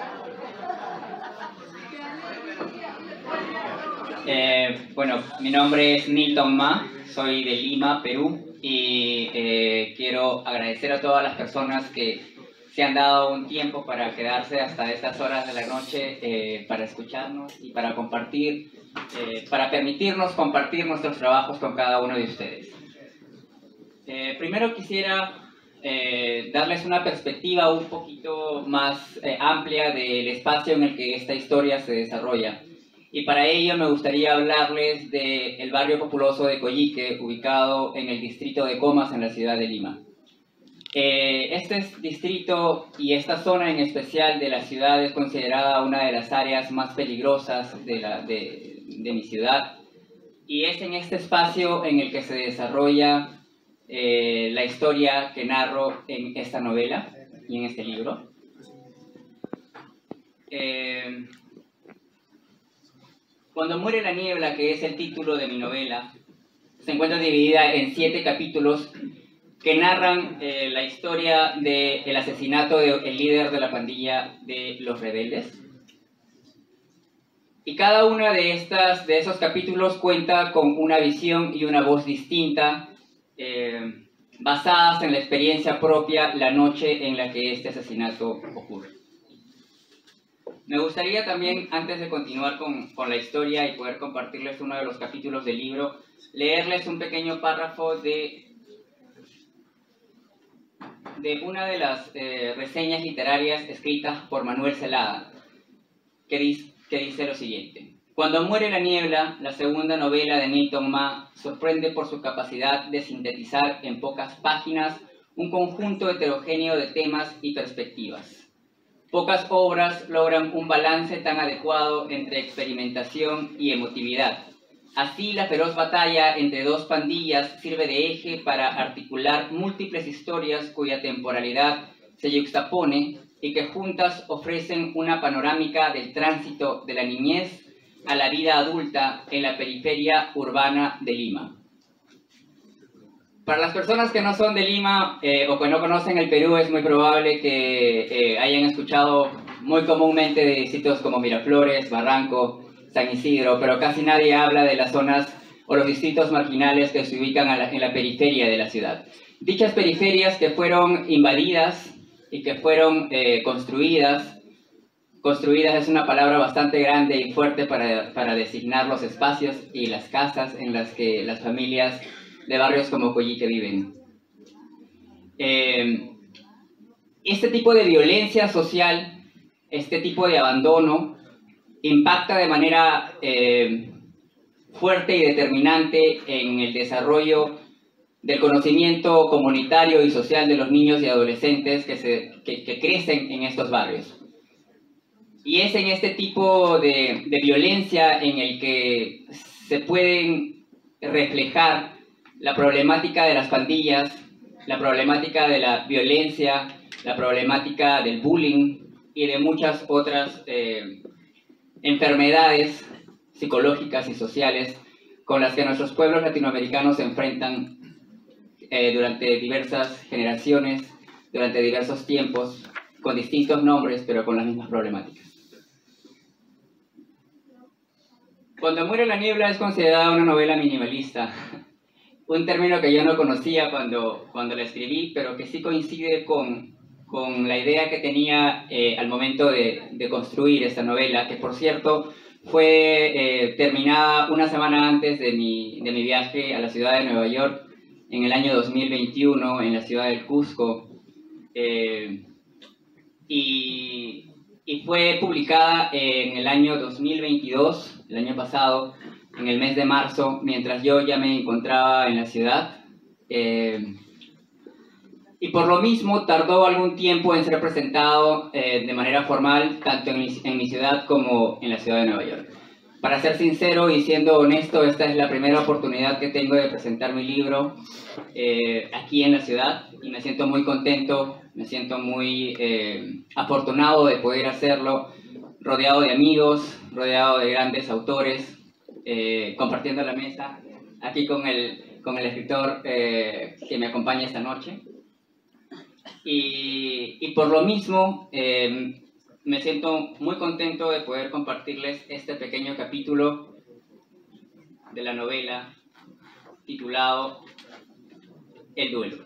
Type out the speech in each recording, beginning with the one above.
Bueno, mi nombre es Milton Ma, soy de Lima, Perú, y quiero agradecer a todas las personas que se han dado un tiempo para quedarse hasta estas horas de la noche para escucharnos y para compartir, para permitirnos compartir nuestros trabajos con cada uno de ustedes. Primero quisiera darles una perspectiva un poquito más amplia del espacio en el que esta historia se desarrolla. Y para ello me gustaría hablarles del barrio populoso de Coyique, ubicado en el distrito de Comas, en la ciudad de Lima. Este distrito y esta zona en especial de la ciudad es considerada una de las áreas más peligrosas de mi ciudad. Y es en este espacio en el que se desarrolla la historia que narro en esta novela y en este libro. Cuando muere la niebla, que es el título de mi novela, se encuentra dividida en 7 capítulos que narran la historia del asesinato del líder de la pandilla de Los Rebeldes. Y cada una de esos capítulos cuenta con una visión y una voz distinta, basadas en la experiencia propia la noche en la que este asesinato ocurre. Me gustaría también, antes de continuar con la historia y poder compartirles uno de los capítulos del libro, leerles un pequeño párrafo de una de las reseñas literarias escritas por Manuel Zelada, que dice lo siguiente. Cuando muere la niebla, la segunda novela de Milton Ma sorprende por su capacidad de sintetizar en pocas páginas un conjunto heterogéneo de temas y perspectivas. Pocas obras logran un balance tan adecuado entre experimentación y emotividad. Así, la feroz batalla entre dos pandillas sirve de eje para articular múltiples historias cuya temporalidad se yuxtapone y que juntas ofrecen una panorámica del tránsito de la niñez a la vida adulta en la periferia urbana de Lima. Para las personas que no son de Lima o que no conocen el Perú, es muy probable que hayan escuchado muy comúnmente de sitios como Miraflores, Barranco, San Isidro, pero casi nadie habla de las zonas o los distritos marginales que se ubican en la periferia de la ciudad. Dichas periferias que fueron invadidas y que fueron construidas es una palabra bastante grande y fuerte para designar los espacios y las casas en las que las familias de barrios como Coyique viven. Este tipo de violencia social, este tipo de abandono, impacta de manera fuerte y determinante en el desarrollo del conocimiento comunitario y social de los niños y adolescentes que crecen en estos barrios. Y es en este tipo de violencia en el que se pueden reflejar la problemática de las pandillas, la problemática de la violencia, la problemática del bullying y de muchas otras enfermedades psicológicas y sociales con las que nuestros pueblos latinoamericanos se enfrentan durante diversas generaciones, durante diversos tiempos, con distintos nombres, pero con las mismas problemáticas. Cuando muere la niebla es considerada una novela minimalista, un término que yo no conocía cuando la escribí, pero que sí coincide con la idea que tenía al momento de construir esta novela, que por cierto fue terminada una semana antes de mi viaje a la ciudad de Nueva York en el año 2021, en la ciudad del Cusco, y fue publicada en el año 2022, el año pasado, en el mes de marzo, mientras yo ya me encontraba en la ciudad. Y por lo mismo tardó algún tiempo en ser presentado de manera formal, tanto en mi ciudad como en la ciudad de Nueva York. Para ser sincero y siendo honesto, esta es la primera oportunidad que tengo de presentar mi libro aquí en la ciudad, y me siento muy contento, me siento muy afortunado de poder hacerlo, rodeado de amigos, rodeado de grandes autores, compartiendo la mesa, aquí con el escritor que me acompaña esta noche. Y por lo mismo, me siento muy contento de poder compartirles este pequeño capítulo de la novela titulado El duelo.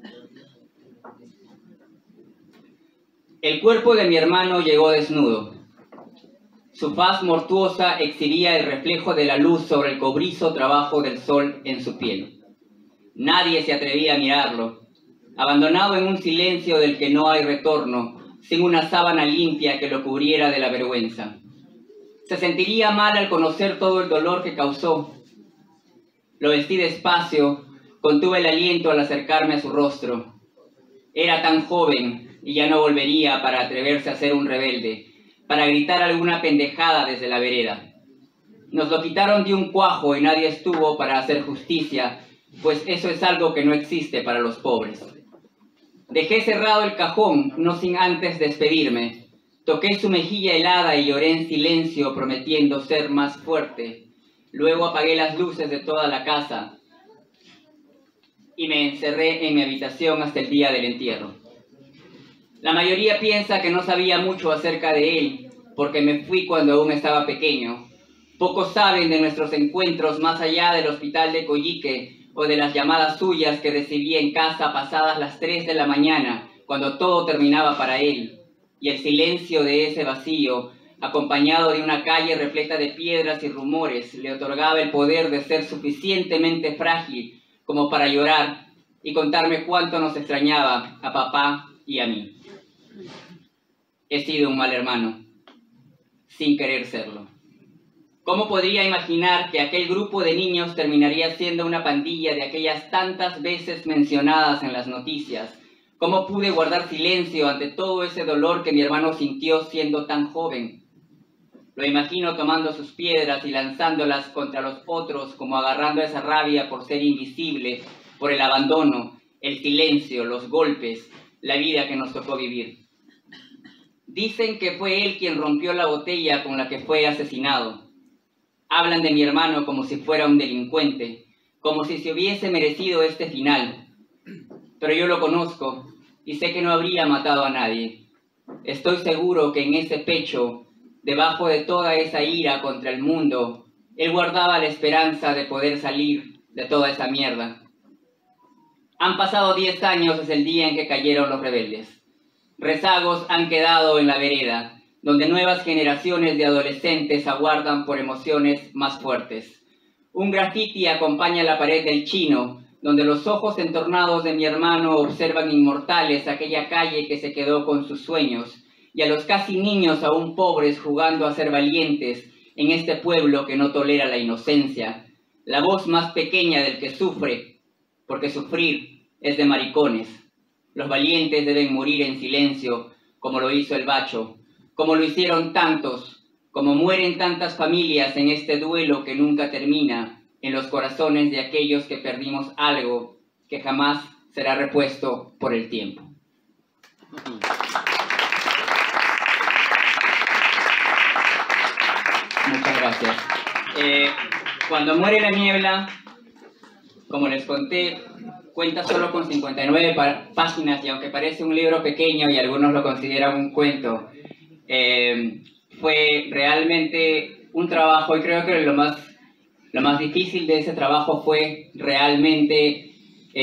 El cuerpo de mi hermano llegó desnudo. Su faz mortuosa exhibía el reflejo de la luz sobre el cobrizo trabajo del sol en su piel. Nadie se atrevía a mirarlo, abandonado en un silencio del que no hay retorno, sin una sábana limpia que lo cubriera de la vergüenza. Se sentiría mal al conocer todo el dolor que causó. Lo vestí despacio, contuve el aliento al acercarme a su rostro. Era tan joven y ya no volvería para atreverse a ser un rebelde, para gritar alguna pendejada desde la vereda. Nos lo quitaron de un cuajo y nadie estuvo para hacer justicia, pues eso es algo que no existe para los pobres. Dejé cerrado el cajón, no sin antes despedirme. Toqué su mejilla helada y lloré en silencio, prometiendo ser más fuerte. Luego apagué las luces de toda la casa y me encerré en mi habitación hasta el día del entierro. La mayoría piensa que no sabía mucho acerca de él, porque me fui cuando aún estaba pequeño. Pocos saben de nuestros encuentros más allá del hospital de Coyique o de las llamadas suyas que recibí en casa pasadas las 3 de la mañana, cuando todo terminaba para él, y el silencio de ese vacío, acompañado de una calle repleta de piedras y rumores, le otorgaba el poder de ser suficientemente frágil como para llorar y contarme cuánto nos extrañaba a papá y a mí. He sido un mal hermano, sin querer serlo. ¿Cómo podría imaginar que aquel grupo de niños terminaría siendo una pandilla de aquellas tantas veces mencionadas en las noticias? ¿Cómo pude guardar silencio ante todo ese dolor que mi hermano sintió siendo tan joven? Lo imagino tomando sus piedras y lanzándolas contra los otros, como agarrando esa rabia por ser invisible, por el abandono, el silencio, los golpes, la vida que nos tocó vivir. Dicen que fue él quien rompió la botella con la que fue asesinado. Hablan de mi hermano como si fuera un delincuente, como si se hubiese merecido este final. Pero yo lo conozco y sé que no habría matado a nadie. Estoy seguro que en ese pecho, debajo de toda esa ira contra el mundo, él guardaba la esperanza de poder salir de toda esa mierda. Han pasado 10 años desde el día en que cayeron los rebeldes. Rezagos han quedado en la vereda, donde nuevas generaciones de adolescentes aguardan por emociones más fuertes. Un grafiti acompaña la pared del Chino, donde los ojos entornados de mi hermano observan inmortales aquella calle que se quedó con sus sueños, y a los casi niños aún pobres jugando a ser valientes en este pueblo que no tolera la inocencia, la voz más pequeña del que sufre, porque sufrir es de maricones. Los valientes deben morir en silencio, como lo hizo el Bacho, como lo hicieron tantos, como mueren tantas familias en este duelo que nunca termina en los corazones de aquellos que perdimos algo que jamás será repuesto por el tiempo. Muchas gracias. Cuando muere la niebla, como les conté, cuenta solo con 59 páginas y aunque parece un libro pequeño y algunos lo consideran un cuento, fue realmente un trabajo y creo que lo más difícil de ese trabajo fue realmente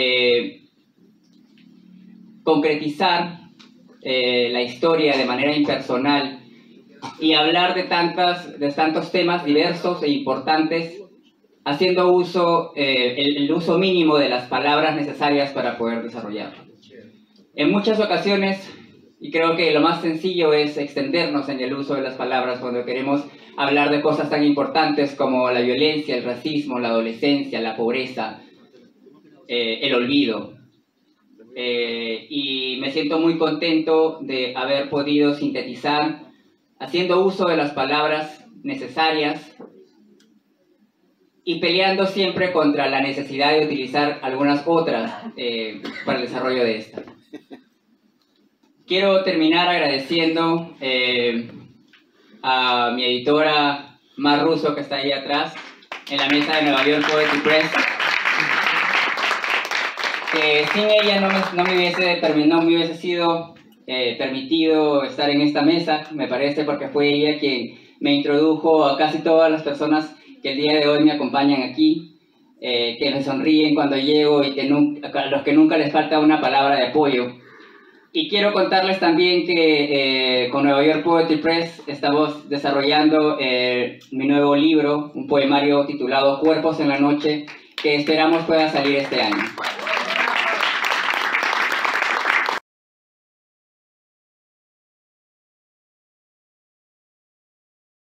concretizar la historia de manera impersonal y hablar de tantos temas diversos e importantes, haciendo uso, el uso mínimo de las palabras necesarias para poder desarrollarlo. En muchas ocasiones, y creo que lo más sencillo es extendernos en el uso de las palabras cuando queremos hablar de cosas tan importantes como la violencia, el racismo, la adolescencia, la pobreza, el olvido. Y me siento muy contento de haber podido sintetizar, haciendo uso de las palabras necesarias, y peleando siempre contra la necesidad de utilizar algunas otras para el desarrollo de esta. Quiero terminar agradeciendo a mi editora Mar Russo, que está ahí atrás, en la mesa de Nueva York Poetry Press, que sin ella no me hubiese sido permitido estar en esta mesa, me parece, porque fue ella quien me introdujo a casi todas las personas que el día de hoy me acompañan aquí, que me sonríen cuando llego y a los que nunca les falta una palabra de apoyo. Y quiero contarles también que con Nueva York Poetry Press estamos desarrollando mi nuevo libro, un poemario titulado Cuerpos en la Noche, que esperamos pueda salir este año.